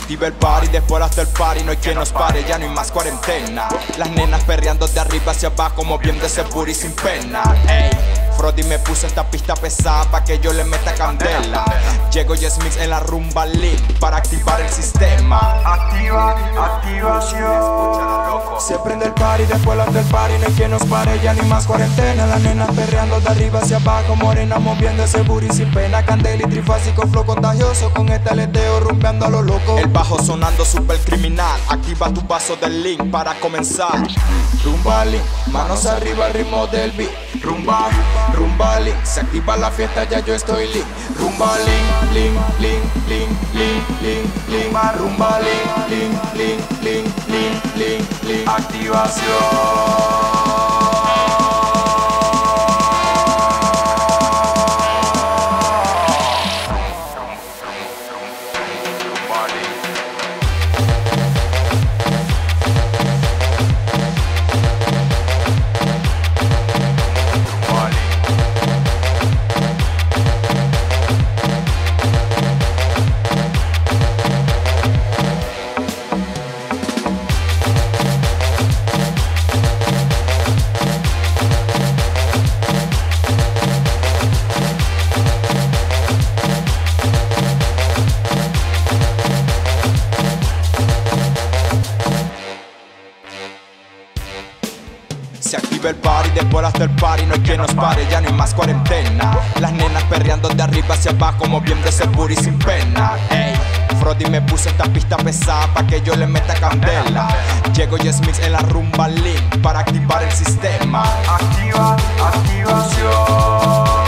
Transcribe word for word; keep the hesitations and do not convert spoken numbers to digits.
activa el party, después hasta el party no hay quien nos pare, ya no hay más cuarentena. Las nenas perreando de arriba hacia abajo, moviendo ese booty sin pena. Ey, Frody me puso esta pista pesada pa' que yo le meta candela. Llego Yes Mix en la rumba league para activar el sistema. Activa, activación. Se prende el party, después hasta el party no hay quien nos pare, ya ni más cuarentena. Las nenas perreando de arriba hacia abajo, morena moviendo ese booty sin pena. Candela y trifásico, flow contagioso, con este aleteo rumbeando a lo loco. El bajo sonando super criminal, activa tu paso del link para comenzar. Rumba link, manos arriba al ritmo del beat. Rumba, rumba link, se activa la fiesta, ya yo estoy link. Rumba link, link, link, link, link, link, link. Rumba link, link, link, link, link, link, link. Activación. Se activa el party, después hasta el party no hay quien nos pare, ya no hay más cuarentena. Las nenas perreando de arriba hacia abajo, moviendo ese booty sin pena. Ey, Frody me puso esta pista pesada pa' que yo le meta candela. Llego Yes Mix en la rumba league para activar el sistema. Activa, activación.